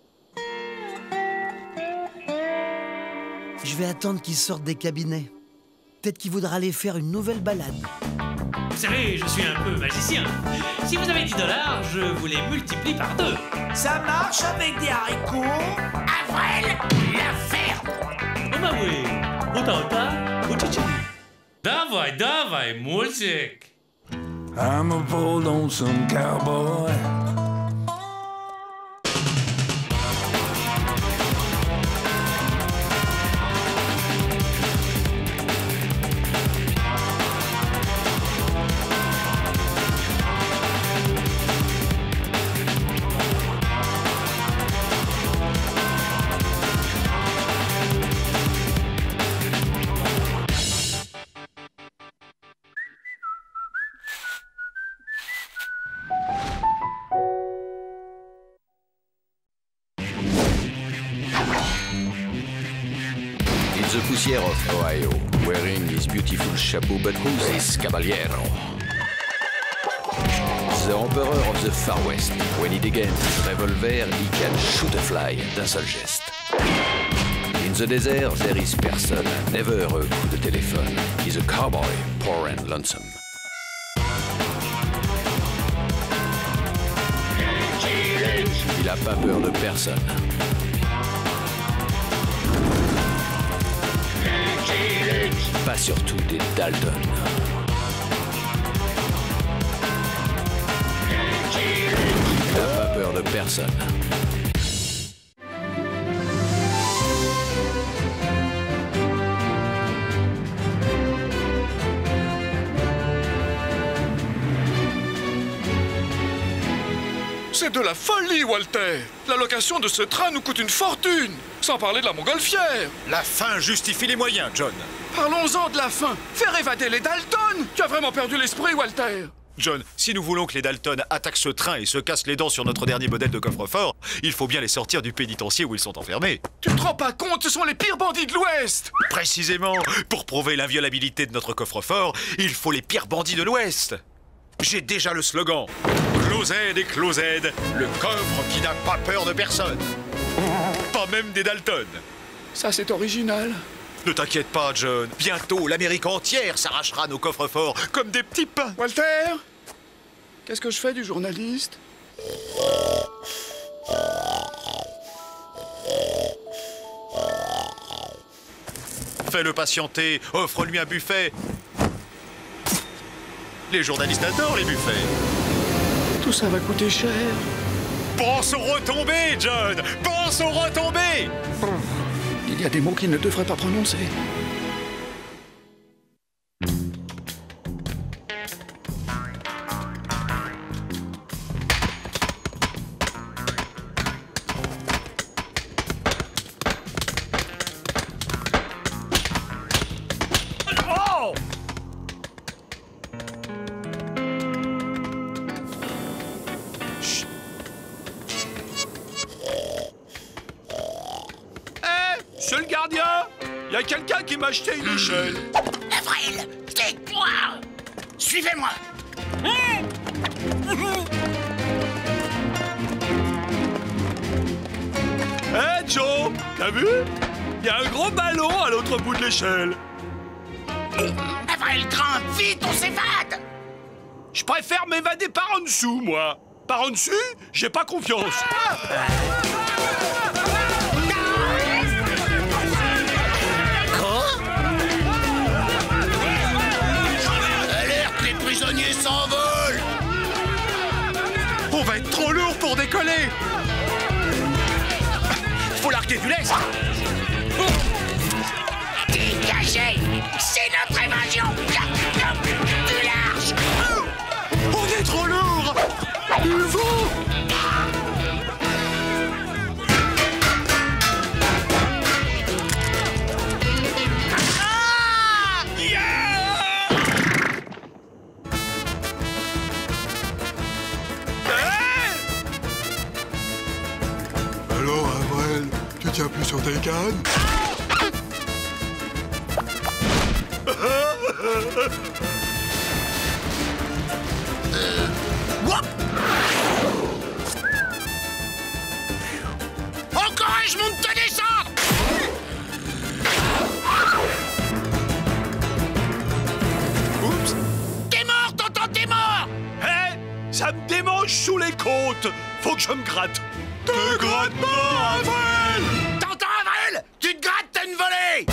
Je vais attendre qu'il sorte des cabinets. Peut-être qu'il voudra aller faire une nouvelle balade. Vous savez, je suis un peu magicien. Si vous avez dix dollars, je vous les multiplie par deux. Ça marche avec des haricots? Avril, la ferme. Oh bah oui. Ota ota, uchichi. Dawaj, dawaj, music. I'm a bold lonesome cowboy. the poussière of Ohio, wearing his beautiful chapeau, but who's this caballero? The Emperor of the Far West. When he degains his revolver, he can shoot a fly d'un seul geste. In the desert, there is person, never a coup de téléphone. He's a cowboy, poor and lonesome. Il a pas peur de personne. Pas surtout des Dalton. Il n'a pas peur de personne. C'est de la folie, Walter! La location de ce train nous coûte une fortune! Sans parler de la montgolfière! La fin justifie les moyens, John. Parlons-en de la fin! Faire évader les Dalton! Tu as vraiment perdu l'esprit, Walter! John, si nous voulons que les Dalton attaquent ce train et se cassent les dents sur notre dernier modèle de coffre-fort, il faut bien les sortir du pénitencier où ils sont enfermés. Tu te rends pas compte, ce sont les pires bandits de l'Ouest! Précisément, pour prouver l'inviolabilité de notre coffre-fort, il faut les pires bandits de l'Ouest. J'ai déjà le slogan. Closed et Closed, le coffre qui n'a pas peur de personne. Pas même des Dalton. Ça, c'est original. Ne t'inquiète pas, John. Bientôt, l'Amérique entière s'arrachera nos coffres forts comme des petits pains. Walter, qu'est-ce que je fais du journaliste? Fais-le patienter, offre-lui un buffet. Les journalistes adorent les buffets. Tout ça va coûter cher. Pense aux retombées, John! Pense aux retombées! Il y a des mots qu'il ne devrait pas prononcer. Oh! Monsieur le gardien, il y a quelqu'un qui m'a acheté une échelle. Avril, dites-moi. Suivez-moi. Hé, hey, Joe, t'as vu? Il y a un gros ballon à l'autre bout de l'échelle. Avril, grimpe, vite, on s'évade. Je préfère m'évader par en dessous, moi. Par en dessus, j'ai pas confiance. Ah prisonniers s'envolent. On va être trop lourd pour décoller. Faut l'arquer du lest. Dégagez. C'est notre évasion. Du large. On est trop lourd. Il faut. Alors, Avril, tu tiens plus sur tes cannes? euh, wop. Encourage-moi de te descendre. Oups. T'es mort, t'entends, t'es mort. Hé, hey, ça me démange sous les côtes. Faut que je me gratte. Te gratte pas, Avril! T'entends, Avril? Tu te grattes, t'as une volée!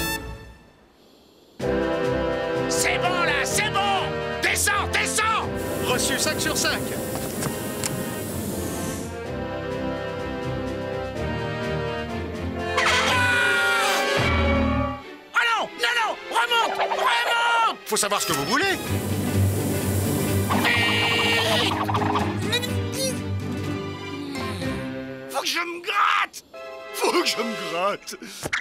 C'est bon, là, c'est bon! Descends, descends! Reçu cinq sur cinq. Ah non, non, non! Remonte! Remonte! Faut savoir ce que vous voulez. Faut que je me gratte! Faut que je me gratte!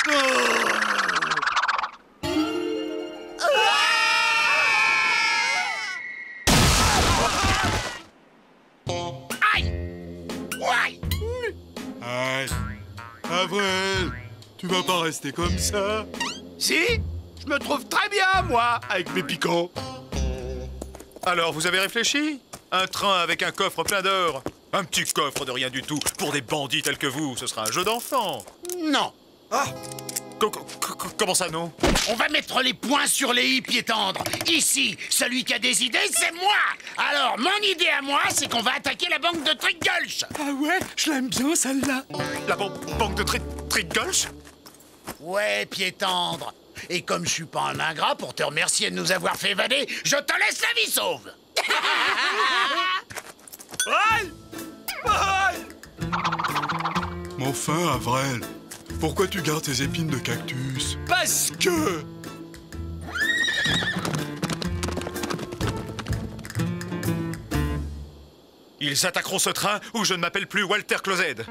Oh. Aïe! Ouais! Aïe! Avril, tu vas pas rester comme ça? Si, je me trouve très bien, moi, avec mes piquants. Alors, vous avez réfléchi? Un train avec un coffre plein d'or. Un petit coffre de rien du tout. Pour des bandits tels que vous, ce sera un jeu d'enfant. Non. Ah! Comment ça, non? On va mettre les points sur les i, pied tendre. Ici, celui qui a des idées, c'est moi. Alors, mon idée à moi, c'est qu'on va attaquer la banque de Trick-Gulch. Ah ouais, je l'aime bien, celle-là. La ban banque de Trick-Gulch? Ouais, pied tendre. Et comme je suis pas un ingrat, pour te remercier de nous avoir fait évader, je te laisse la vie sauve. Aïe! Aïe! Mais enfin, Avrel, pourquoi tu gardes tes épines de cactus? Parce que... Ils attaqueront ce train ou je ne m'appelle plus Walter Closed.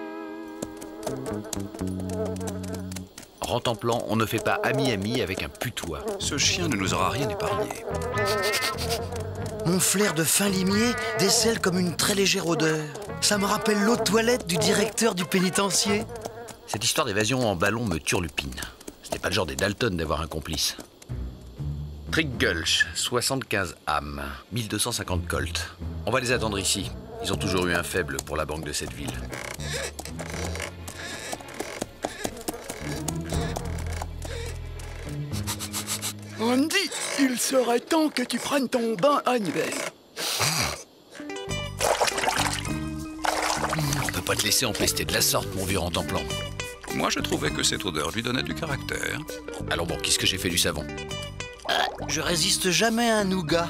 Rentemplant, on ne fait pas ami-ami avec un putois. Ce chien ne nous aura rien épargné. Mon flair de fin limier décèle comme une très légère odeur. Ça me rappelle l'eau de toilette du directeur du pénitencier. Cette histoire d'évasion en ballon me turlupine. Ce n'est pas le genre des Dalton d'avoir un complice. Trick-Gulch, soixante-quinze âmes, mille deux cent cinquante colts. On va les attendre ici. Ils ont toujours eu un faible pour la banque de cette ville. Andy, il serait temps que tu prennes ton bain annuel. On peut pas te laisser empester de la sorte, mon vieux Rentemplant. Moi, je trouvais que cette odeur lui donnait du caractère. Alors bon, qu'est-ce que j'ai fait du savon? euh, Je résiste jamais à un nougat.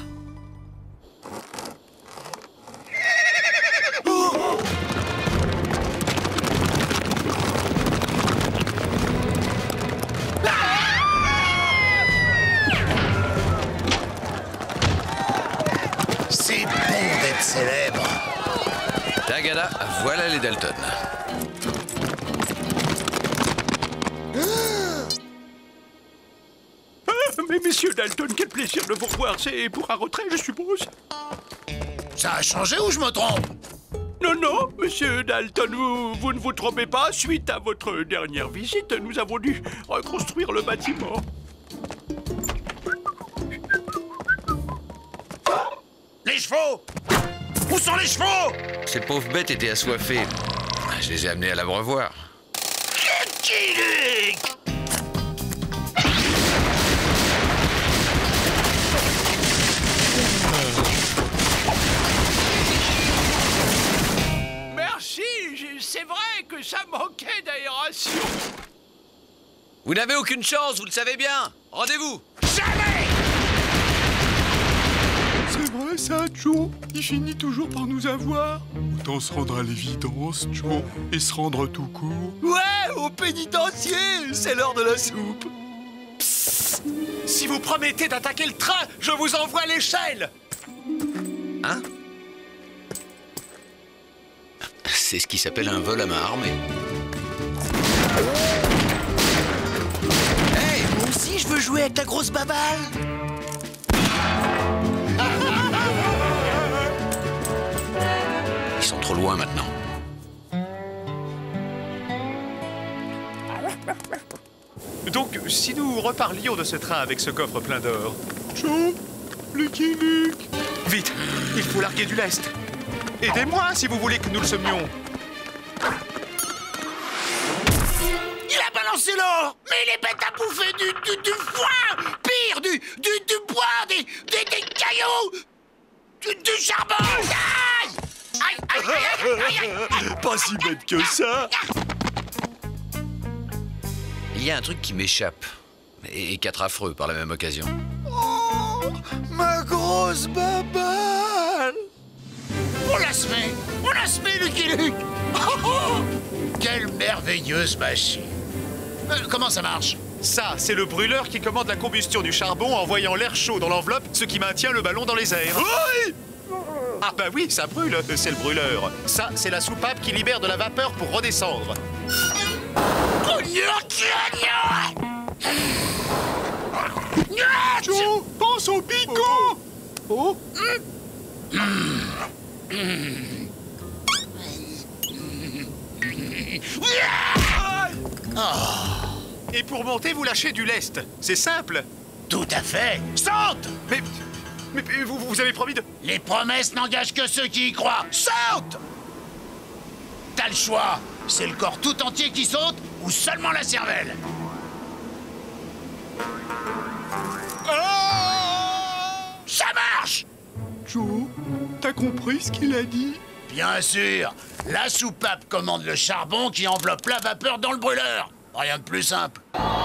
Oh! C'est bon d'être célèbre. Tagada, voilà les Dalton. Mais messieurs Dalton, quel plaisir de vous revoir. C'est pour un retrait, je suppose. Ça a changé ou je me trompe? Non, non, monsieur Dalton, vous, vous ne vous trompez pas. Suite à votre dernière visite, nous avons dû reconstruire le bâtiment. Les chevaux! Où sont les chevaux? Ces pauvres bêtes étaient assoiffées. Je les ai amenés à l'abreuvoir. Lucky Merci, c'est vrai que ça manquait d'aération. Vous n'avez aucune chance, vous le savez bien. Rendez-vous. Jamais! C'est vrai ça, Joe? Il finit toujours par nous avoir. Autant se rendre à l'évidence, Joe, et se rendre tout court. Ouais, au pénitencier, c'est l'heure de la soupe. Psst. Si vous promettez d'attaquer le train, je vous envoie l'échelle. Hein? C'est ce qui s'appelle un vol à main armée. Hey, moi aussi je veux jouer avec la grosse baballe. Ils sont trop loin maintenant. Donc, si nous reparlions de ce train avec ce coffre plein d'or... Joe, Lucky Luke. Vite, il faut larguer du lest. Aidez-moi si vous voulez que nous le semions. Il a balancé l'or! Mais il est bête à bouffer du, du, du foin! Pire, du, du, du bois, des, des, des cailloux! Du, du charbon! Aïe! Aïe, aïe, aïe, aïe, aïe, aïe. Pas si bête que ça. Il y a un truc qui m'échappe. Et quatre affreux par la même occasion. Oh, ma grosse baballe! On la se met! On la se met, Lucky Luke! Oh, oh, quelle merveilleuse machine! Euh, comment ça marche? Ça, c'est le brûleur qui commande la combustion du charbon en envoyant l'air chaud dans l'enveloppe, ce qui maintient le ballon dans les airs. Oui! Ah bah oui, ça brûle, c'est le brûleur. Ça, c'est la soupape qui libère de la vapeur pour redescendre. Joe, pense au picot! Oh! Oh. Et pour monter, vous lâchez du lest. C'est simple. Tout à fait. Saute! Mais... Mais, mais vous, vous avez promis de... Les promesses n'engagent que ceux qui y croient. Saute! T'as le choix. C'est le corps tout entier qui saute ou seulement la cervelle? Oh! Ça marche! Joe, t'as compris ce qu'il a dit? Bien sûr. La soupape commande le charbon qui enveloppe la vapeur dans le brûleur. Rien de plus simple.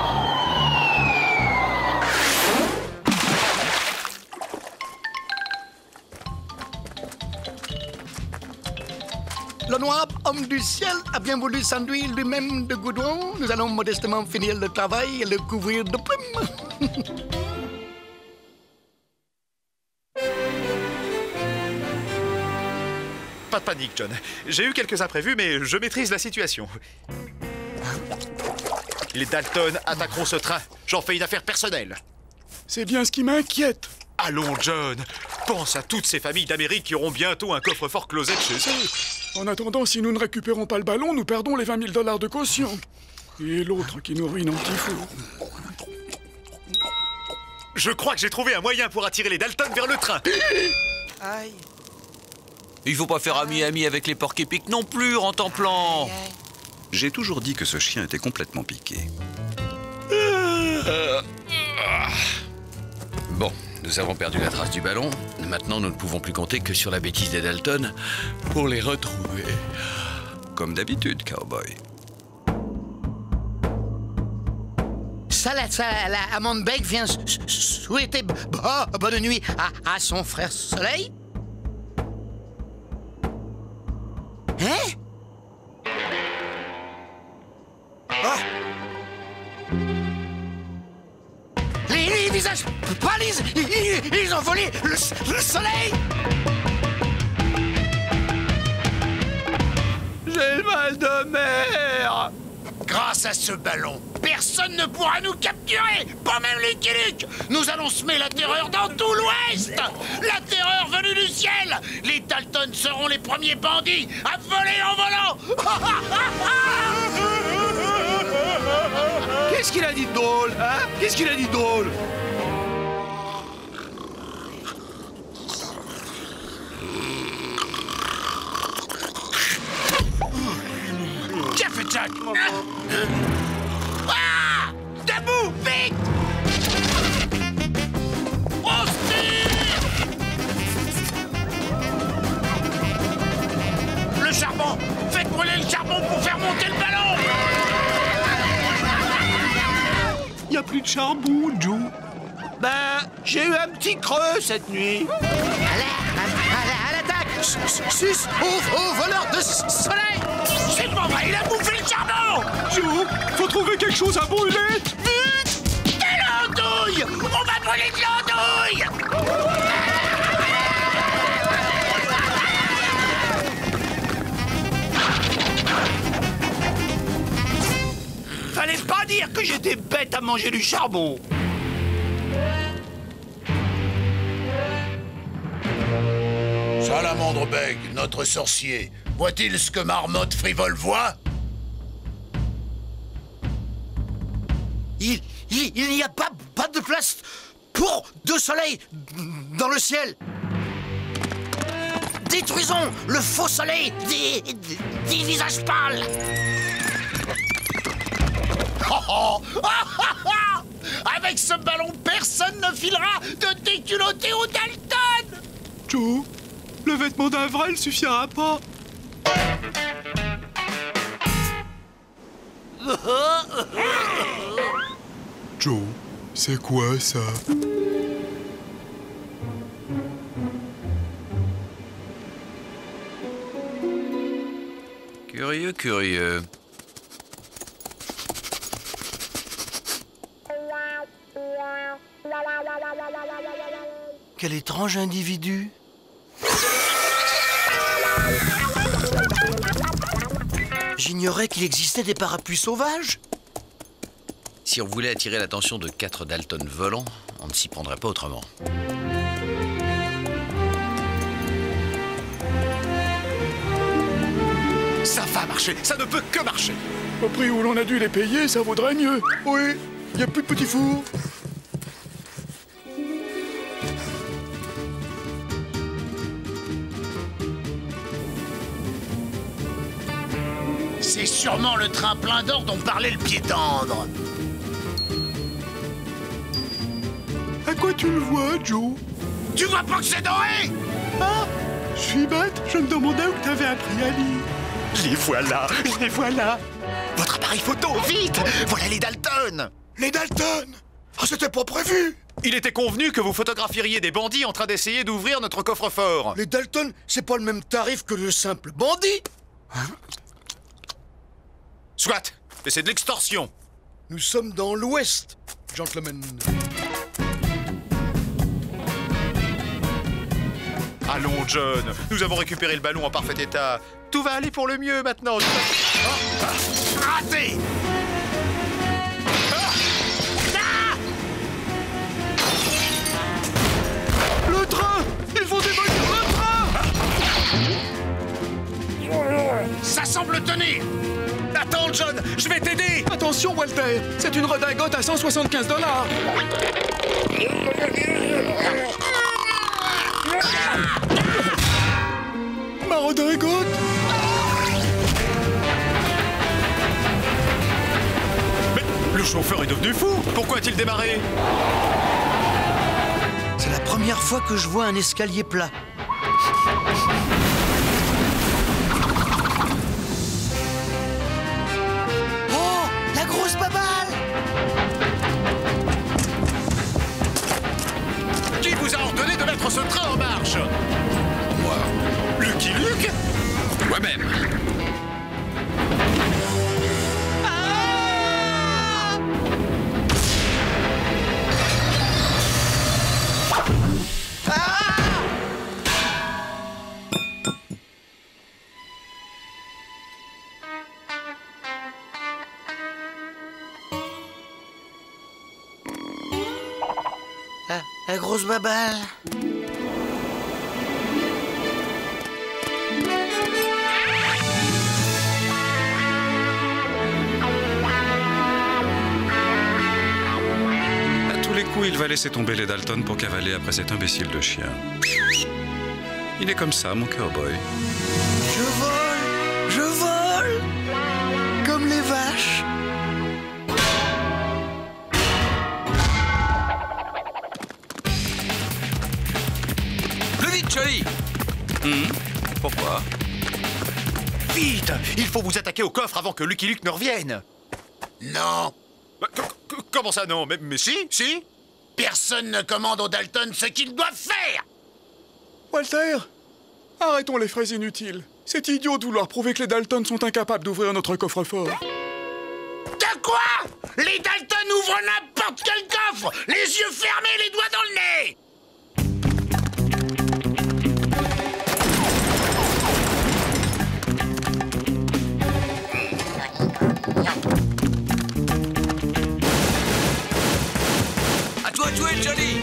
Le noir homme du ciel a bien voulu s'enduire lui-même de goudron. Nous allons modestement finir le travail et le couvrir de plumes. Pas de panique, John. J'ai eu quelques imprévus, mais je maîtrise la situation. Les Dalton attaqueront ce train. J'en fais une affaire personnelle. C'est bien ce qui m'inquiète. Allons, John. Pense à toutes ces familles d'Amérique qui auront bientôt un coffre-fort closette chez eux. En attendant, si nous ne récupérons pas le ballon, nous perdons les vingt mille dollars de caution. Et l'autre qui nous ruine en petit four. Je crois que j'ai trouvé un moyen pour attirer les Dalton vers le train. Aïe. Il faut pas faire ami-ami avec les porcs épics non plus, Rentemplant. J'ai toujours dit que ce chien était complètement piqué. Bon, nous avons perdu la trace du ballon. Maintenant, nous ne pouvons plus compter que sur la bêtise des Dalton pour les retrouver. Comme d'habitude, cowboy. Salade, salade, Amande Beck vient souhaiter bonne nuit à, à son frère Soleil. Hein? Ah! Les, les visages pâlis, ils, ils ont volé le, le soleil. J'ai le mal de mer. Grâce à ce ballon, personne ne pourra nous capturer, pas même Lucky Luke. Nous allons semer la terreur dans tout l'Ouest. La terreur venue du ciel. Les Dalton seront les premiers bandits à voler en volant. Qu'est-ce qu'il a dit de drôle, hein? Qu'est-ce qu'il a dit de drôle? Qu'a fait Jack? Ah! Debout, vite! On se tire! Le charbon! Faites brûler le charbon pour faire monter le ballon! Y a plus de charbon, Joe. Ben, j'ai eu un petit creux cette nuit. À l'attaque! Sus au, au voleur de soleil! C'est pas vrai, il a bouffé le charbon! Joe, faut trouver quelque chose à brûler! Vite! De l'andouille! On va brûler de l'andouille! Fallait pas dire que j'étais bête à manger du charbon. Salamandre Beg, notre sorcier, voit-il ce que Marmotte Frivole voit? Il, il, il n'y a pas, pas de place pour deux soleils dans le ciel. Détruisons le faux soleil des, des, des visages pâles. Oh, oh. Ah, ah, ah. Avec ce ballon, personne ne filera de déculotté aux Dalton. Joe, le vêtement d'un vrai ne suffira pas. Joe, c'est quoi ça? Curieux, curieux. Quel étrange individu. J'ignorais qu'il existait des parapluies sauvages. Si on voulait attirer l'attention de quatre Dalton volants, on ne s'y prendrait pas autrement. Ça va marcher. marcher, ça ne peut que marcher. Au prix où l'on a dû les payer, ça vaudrait mieux. Oui, il n'y a plus de petits fours. C'est sûrement le train plein d'or dont parlait le pied tendre. À quoi tu le vois, Joe? Tu vois pas que c'est doré? Ah, je suis bête, je me demandais où t'avais appris à lire. Les voilà, les voilà. Votre appareil photo, vite! Voilà les Dalton. Les Dalton? Ah, c'était pas prévu. Il était convenu que vous photographeriez des bandits en train d'essayer d'ouvrir notre coffre-fort. Les Dalton, c'est pas le même tarif que le simple bandit. Hein? Soit, mais c'est de l'extorsion. Nous sommes dans l'Ouest, gentlemen. Allons, John, nous avons récupéré le ballon en parfait état. Tout va aller pour le mieux maintenant. Oh, ah, raté! Ah! Ah! Le train! Ils vont démolir le train! Ça semble tenir! Attends, John, je vais t'aider! Attention, Walter, c'est une redingote à cent soixante-quinze dollars. Ma redingote! Mais le chauffeur est devenu fou! Pourquoi a-t-il démarré? C'est la première fois que je vois un escalier plat. Oh, la grosse baballe! Qui vous a ordonné de mettre ce train en marche? Moi. Lucky Luke? Moi-même. Ah! La, la grosse baballe. Il va laisser tomber les Dalton pour cavaler après cet imbécile de chien. Il est comme ça, mon cowboy. Je vole, je vole, comme les vaches. Plus vite, Charlie. Hum, pourquoi? Vite! Il faut vous attaquer au coffre avant que Lucky Luke ne revienne. Non. Comment ça, non? Mais, mais si, si. Personne ne commande aux Dalton ce qu'ils doivent faire! Walter, arrêtons les phrases inutiles. C'est idiot de vouloir prouver que les Dalton sont incapables d'ouvrir notre coffre-fort. De quoi? Les Dalton ouvrent n'importe quel coffre! Les yeux fermés, les doigts dans le nez! À toi de jouer, Johnny!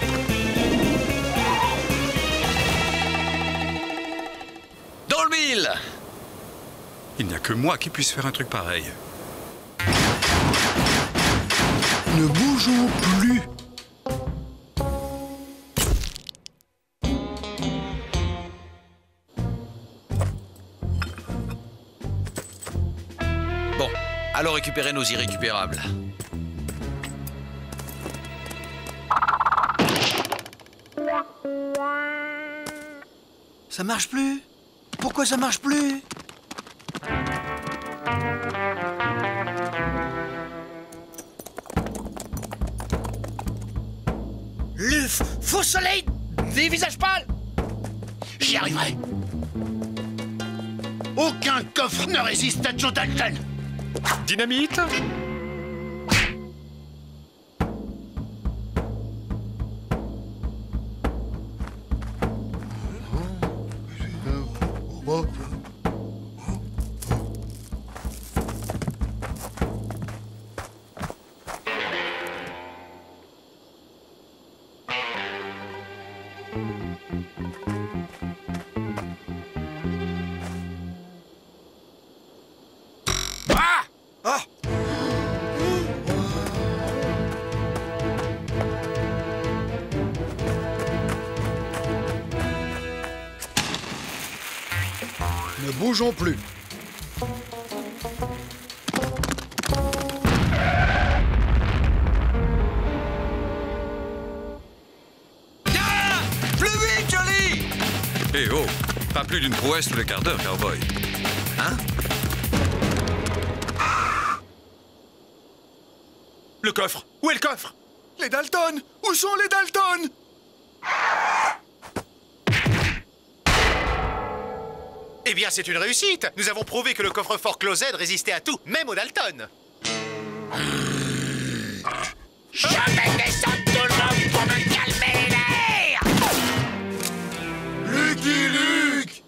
Dans le mille! Il n'y a que moi qui puisse faire un truc pareil. Ne bougeons plus. Bon, alors récupérez nos irrécupérables. Ça marche plus? Pourquoi ça marche plus? Le faux soleil des visages pâles! J'y arriverai. Aucun coffre ne résiste à Joe Dalton. Dynamite? Ne bougeons plus. Ah! Plus vite, Johnny! Eh oh, pas plus d'une prouesse tous les quarts d'heure, cowboy. Hein? Le coffre! Où est le coffre? Les Dalton! Où sont les Dalton? Eh bien, c'est une réussite! Nous avons prouvé que le coffre-fort Closed résistait à tout, même aux Dalton! Je vais descendre tout le monde pour me calmer l'air! Lucky Luke!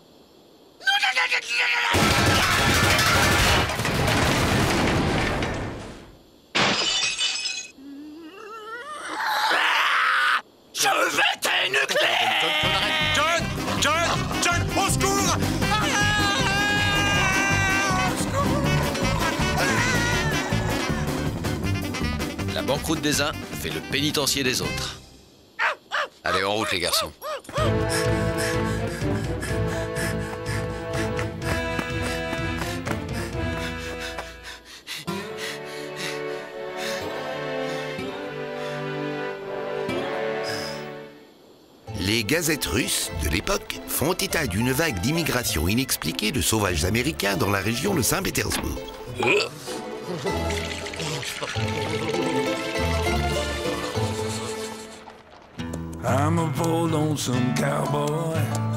Je vais t'énucléer! John! John! John! Au secours! La banqueroute des uns fait le pénitencier des autres. Allez, en route, les garçons. Les gazettes russes de l'époque font état d'une vague d'immigration inexpliquée de sauvages américains dans la région de Saint-Pétersbourg. I'm a bold lonesome cowboy.